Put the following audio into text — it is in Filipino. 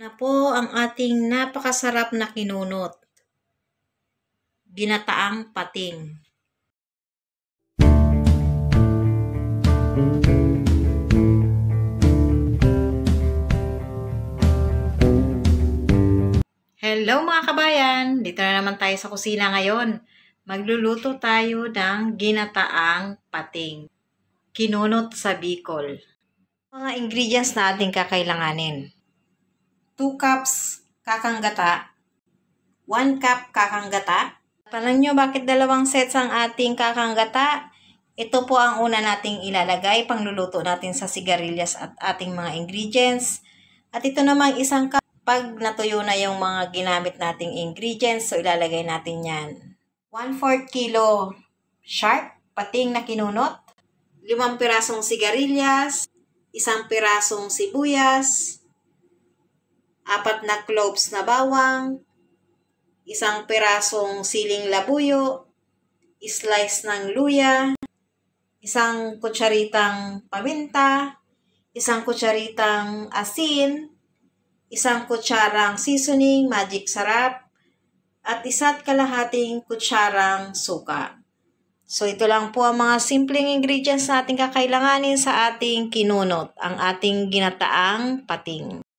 Na po ang ating napakasarap na kinunot. Ginataang pating. Hello mga kabayan! Dito na naman tayo sa kusina ngayon. Magluluto tayo ng ginataang pating. Kinunot sa Bicol. Mga ingredients na ating kakailanganin. 2 cups kakang gata. 1 cup kakang gata. Tanong nyo bakit dalawang sets ang ating kakang gata? Ito po ang una nating ilalagay pangluluto natin sa sigarilyas at ating mga ingredients. At ito namang isang cup. Pag natuyo na yung mga ginamit nating ingredients, so ilalagay natin yan. 1/4 kilo sharp, pating na kinunot, 5 pirasong sigarilyas, 1 pirasong sibuyas, 4 na cloves na bawang, 1 pirasong siling labuyo, slice ng luya, 1 kutsaritang paminta, 1 kutsaritang asin, 1 kutsarang seasoning, magic sarap, at 1 kalahating kutsarang suka. So, ito lang po ang mga simpleng ingredients na ating kakailanganin sa ating kinunot, ang ating ginataang pating.